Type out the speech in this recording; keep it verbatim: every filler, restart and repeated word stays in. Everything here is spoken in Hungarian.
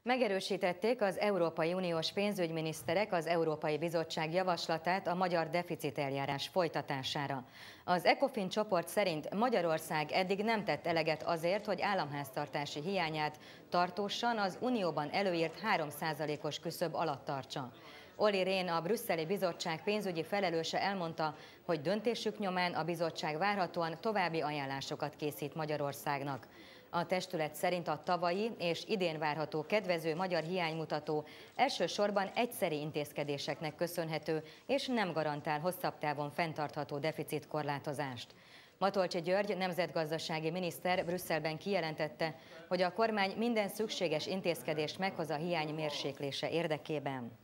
Megerősítették az Európai Uniós pénzügyminiszterek az Európai Bizottság javaslatát a magyar deficiteljárás folytatására. Az ECOFIN csoport szerint Magyarország eddig nem tett eleget azért, hogy államháztartási hiányát tartósan az Unióban előírt három százalékos küszöb alatt tartsa. Olli Rehn, a brüsszeli bizottság pénzügyi felelőse elmondta, hogy döntésük nyomán a bizottság várhatóan további ajánlásokat készít Magyarországnak. A testület szerint a tavalyi és idén várható kedvező magyar hiánymutató elsősorban egyszeri intézkedéseknek köszönhető, és nem garantál hosszabb távon fenntartható deficitkorlátozást. Matolcsy György nemzetgazdasági miniszter Brüsszelben kijelentette, hogy a kormány minden szükséges intézkedést meghoz a hiány mérséklése érdekében.